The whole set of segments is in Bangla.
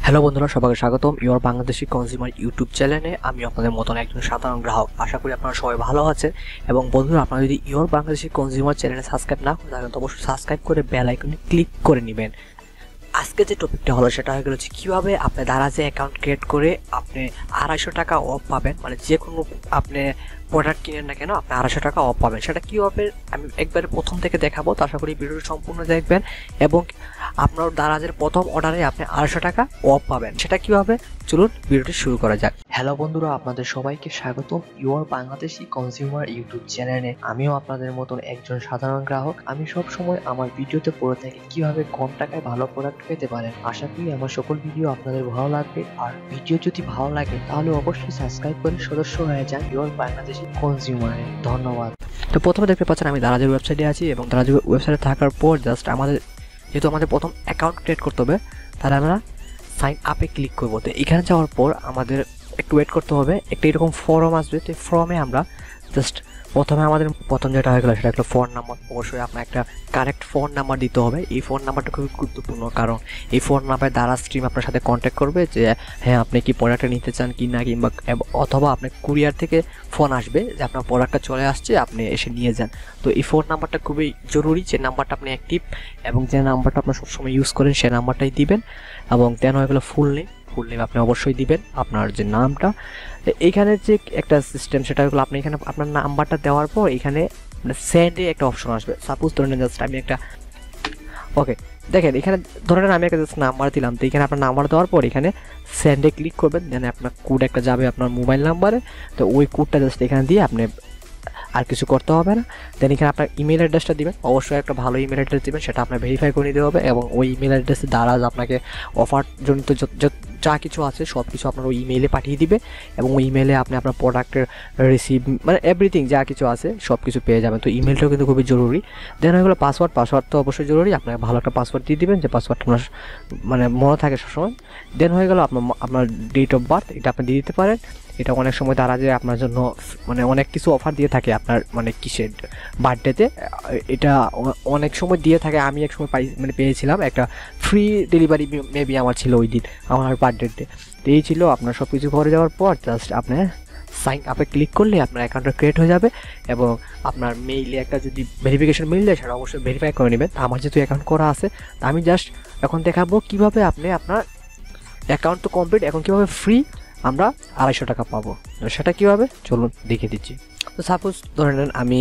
হ্যালো বন্ধুরা, সবাইকে স্বাগতম ইওর বাংলাদেশি কনজিউমার ইউটিউব চ্যানেলে। আমি আপনাদের মতন একজন সাধারণ গ্রাহক। আশা করি আপনারা সবাই ভালো আছেন। এবং বন্ধুরা, আপনারা যদি ইওর বাংলাদেশি কনজিউমার চ্যানেলে সাবস্ক্রাইব না করে থাকেন তো অবশ্যই সাবস্ক্রাইব করে বেল আইকনে ক্লিক করে নেবেন। আজকে যে টপিকটা হলো সেটা হয়ে গেল কীভাবে আপনি দারাজে অ্যাকাউন্ট ক্রিয়েট করে আপনি 250 টাকা অফ পাবেন। মানে যে কোনো আপনি প্রোডাক্ট কিনেন না কেন আপনি 250 টাকা অফ পাবেন। সেটা কীভাবে আমি একবারে প্রথম থেকে দেখাবো, তো আশা করি ভিডিওটি সম্পূর্ণ দেখবেন এবং আপনার দারাজের প্রথম অর্ডারে আপনি 250 টাকা অফ পাবেন। সেটা কীভাবে, চলুন ভিডিওটি শুরু করা যাক। হ্যালো বন্ধুরা, আপনাদের সবাইকে স্বাগতম ইওর বাংলাদেশি কনজিউমার ইউটিউব চ্যানেলে। আমিও আপনাদের মতন একজন সাধারণ গ্রাহক। আমি সব সময় আমার ভিডিওতে পড়ে থাকি কীভাবে কম টাকায় ভালো প্রোডাক্ট পেতে পারেন। আশা করি আমার সকল ভিডিও আপনাদের ভালো লাগবে। আর ভিডিও যদি ভালো লাগে তাহলে অবশ্যই সাবস্ক্রাইব করে সদস্য হয়ে যান ইওর বাংলাদেশি কনজিউমারে। ধন্যবাদ। তো প্রথমে দেখতে পাচ্ছেন আমি দারাজের ওয়েবসাইটে আছি এবং দারাজের ওয়েবসাইটে থাকার পর জাস্ট যেহেতু আমাদের প্রথম অ্যাকাউন্ট ক্রিয়েট করতে হবে, তাহলে আমরা সাইন আপে ক্লিক করবো। তো এখানে যাওয়ার পর আমাদের একটু ওয়েট করতে হবে। একটা এরকম ফর্ম আসবে, তো এই ফর্মে আমরা জাস্ট আমাদের প্রথম যেটা হয়ে গেল সেটা হলো ফোন নাম্বার। অবশ্যই আপনার একটা কারেক্ট ফোন নাম্বার দিতে হবে। এই ফোন নাম্বারটা খুবই গুরুত্বপূর্ণ, কারণ এই ফোন নাম্বারে দারাজ টিম আপনার সাথে কন্ট্যাক্ট করবে যে হ্যাঁ আপনি কি প্রোডাক্টটা নিতে চান কি না, কিংবা অথবা আপনার কুরিয়ার থেকে ফোন আসবে যে আপনার প্রোডাক্টটা চলে আসছে, আপনি এসে নিয়ে যান। তো এই ফোন নাম্বারটা খুবই জরুরি, যে নাম্বারটা আপনি অ্যাক্টিভ এবং যে নাম্বারটা আপনার সবসময় ইউজ করেন সেই নাম্বারটাই দিবেন। এবং দেন হয়ে গেলো ফুল নেম আপনি অবশ্যই দিবেন, আপনার যে নামটা। এইখানে যে একটা সিস্টেম সেটা হলো আপনি এখানে আপনার নাম্বারটা দেওয়ার পর এখানে সেন্ডে একটা অপশন আসবে। সাপোজ ধরে নেন জাস্ট আমি একটা দেখেন এখানে ধরে নেন আমি একটা জাস্ট নাম্বার দিলাম। তো এখানে আপনার নাম্বার দেওয়ার পর এখানে সেন্ডে ক্লিক করবেন, দেন আপনার কোড একটা যাবে আপনার মোবাইল নাম্বারে। তো ওই কোডটা জাস্ট এখানে দিয়ে আপনি আর কিছু করতে হবে না। দেন এখানে আপনার ইমেল অ্যাড্রেসটা দিবেন। অবশ্যই একটা ভালো ইমেল অ্যাড্রেস দিবেন, সেটা আপনার ভেরিফাই করে নিতে হবে। এবং ওই ইমেল অ্যাড্রেসে দারাজ আপনাকে অফার জনিত যা কিছু আছে সব কিছু আপনার ওই ইমেইলে পাঠিয়ে দিবে। এবং ওই ইমেলে আপনি আপনার প্রোডাক্টের রিসিভ মানে এভরিথিং যা কিছু আছে সব কিছু পেয়ে যাবেন। তো ইমেলটাও কিন্তু খুবই জরুরি। দেন হয়ে গেলো পাসওয়ার্ড তো অবশ্যই জরুরি। আপনাকে ভালো একটা পাসওয়ার্ড দিয়ে দিবেন, যে পাসওয়ার্ডটা আপনার মানে মনে থাকে সবসময়। দেন হয়ে গেলো আপনার ডেট অফ বার্থ, এটা আপনি দিয়ে দিতে পারেন। এটা অনেক সময় দারাজে আপনার জন্য মানে অনেক কিছু অফার দিয়ে থাকে আপনার মানে কিসের বার্থডেতে, এটা অনেক সময় দিয়ে থাকে। আমি এক সময় পেয়েছিলাম একটা ফ্রি ডেলিভারি, মেবি আমার ছিল ওই দিন আমার বার্থডেতে। তো এই ছিল আপনার সব কিছু করে যাওয়ার পর জাস্ট আপনি সাইন আপে ক্লিক করলে আপনার অ্যাকাউন্টটা ক্রিয়েট হয়ে যাবে। এবং আপনার মেইলে একটা যদি ভেরিফিকেশন মেইল দেয় সেটা অবশ্যই ভেরিফাই করে নেবেন। আমার যেহেতু অ্যাকাউন্ট করা আছে, আমি জাস্ট এখন দেখাবো কীভাবে আপনি আপনার অ্যাকাউন্ট তো কমপ্লিট, এখন কীভাবে ফ্রি আমরা 250 টাকা পাবো। সেটা কীভাবে চলুন দেখিয়ে দিচ্ছি। তো সাপোজ ধরে নেন আমি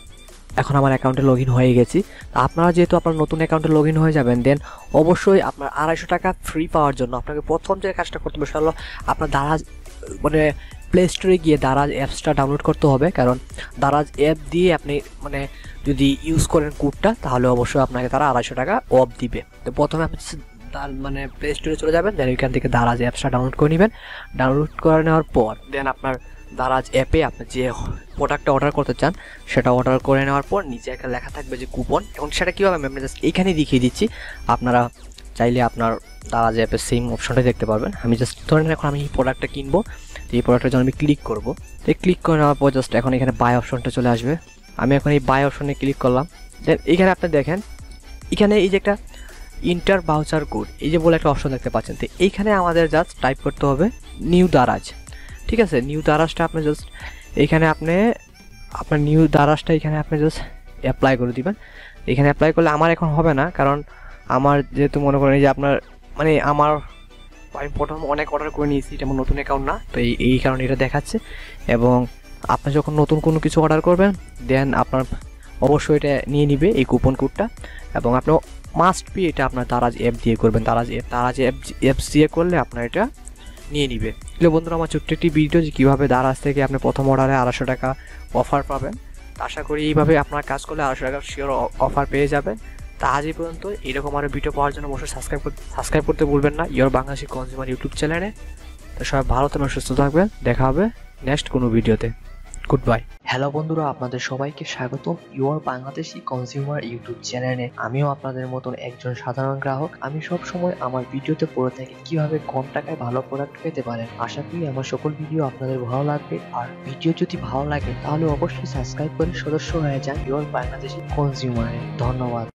এখন আমার অ্যাকাউন্টে লগ ইন হয়ে গেছি। তো আপনারা যেহেতু আপনার নতুন অ্যাকাউন্টে লগ ইন হয়ে যাবেন, দেন অবশ্যই আপনার 250 টাকা ফ্রি পাওয়ার জন্য আপনাকে প্রথম যে কাজটা করতে হবে সেটা হলো আপনার দারাজ মানে প্লে স্টোরে গিয়ে দারাজ অ্যাপসটা ডাউনলোড করতে হবে। কারণ দারাজ অ্যাপ দিয়ে আপনি মানে যদি ইউজ করেন কোডটা, তাহলে অবশ্যই আপনাকে তারা 250 টাকা অফ দিবে। তো প্রথমে আপনি তার মানে প্লে স্টোরে চলে যাবেন, দেন ওইখান থেকে দারাজ অ্যাপসটা ডাউনলোড করে নেবেন। ডাউনলোড করে নেওয়ার পর দেন আপনার দারাজ অ্যাপে আপনি যে প্রোডাক্টটা অর্ডার করতে চান সেটা অর্ডার করে নেওয়ার পর নিচে একটা লেখা থাকবে যে কুপন, এবং সেটা কীভাবে আমি জাস্ট এইখানেই দেখিয়ে দিচ্ছি। আপনারা চাইলে আপনার দারাজ অ্যাপের সেম অপশনটাই দেখতে পারবেন। আমি জাস্ট ধরেন এখন আমি এই প্রোডাক্টটা কিনবো, তো এই প্রোডাক্টের জন্য আমি ক্লিক করবো। তো ক্লিক করে নেওয়ার পর জাস্ট এখন এখানে বাই অপশনটা চলে আসবে। আমি এখন এই বাই অপশনে ক্লিক করলাম। দেন এখানে আপনি দেখেন এখানে এই যে একটা ইন্টার ভাউচার কোড এই যে বলে একটা অপশন দেখতে পাচ্ছেন। তো এইখানে আমাদের জাস্ট টাইপ করতে হবে নিউ দারাজ। ঠিক আছে, নিউ দারাজটা আপনি জাস্ট এখানে আপনার নিউ দারাজটা এখানে আপনি জাস্ট অ্যাপ্লাই করে দিবেন। এখানে অ্যাপ্লাই করলে আমার এখন হবে না, কারণ আমার যেহেতু মনে করেন যে আপনার মানে আমি প্রথম অনেক অর্ডার করে নিয়েছি, এটা আমার নতুন অ্যাকাউন্ট না, তো এই কারণে এটা দেখাচ্ছে। এবং আপনি যখন নতুন কোনো কিছু অর্ডার করবেন দেন আপনার অবশ্যই এটা নিয়ে নিবে এই কুপন কোডটা। এবং আপনি মাস্ট বি এটা আপনার দারাজ অ্যাপ দিয়ে করবেন। দারাজ অ্যাপস দিয়ে করলে আপনার এটা নিয়ে নিবে। তাহলে বন্ধুরা, আমার ছোট্ট একটি ভিডিও যে কীভাবে দারাজ থেকে আপনি প্রথম অর্ডারে 250 টাকা অফার পাবেন। আশা করি এইভাবে আপনার কাজ করলে 250 টাকা শিওর অফার পেয়ে যাবেন। তা আজ এই পর্যন্ত। এরকম আরও ভিডিও পাওয়ার জন্য অবশ্যই সাবস্ক্রাইব করতে ভুলবেন না ইওর বাংলাদেশি কনজিউমার ইউটিউব চ্যানেলে। তো সবাই ভালো থাকবেন, সুস্থ থাকবেন, দেখা হবে নেক্সট কোনো ভিডিওতে। Good bye. হ্যালো বন্ধুরা, আপনাদের সবাইকে স্বাগতম ইওর বাংলাদেশি কনজিউমার ইউটিউব চ্যানেলে। আমিও আপনাদের মতন একজন সাধারণ গ্রাহক। আমি সব সময় আমার ভিডিওতে পড়ে থাকি কিভাবে কম টাকায় ভালো প্রোডাক্ট পেতে পারেন। আশা করি আমার সকল ভিডিও আপনাদের ভালো লাগবে। আর ভিডিও যদি ভালো লাগে তাহলে অবশ্যই সাবস্ক্রাইব করে সদস্য হয়ে যান ইওর বাংলাদেশি কনজিউমারে। ধন্যবাদ।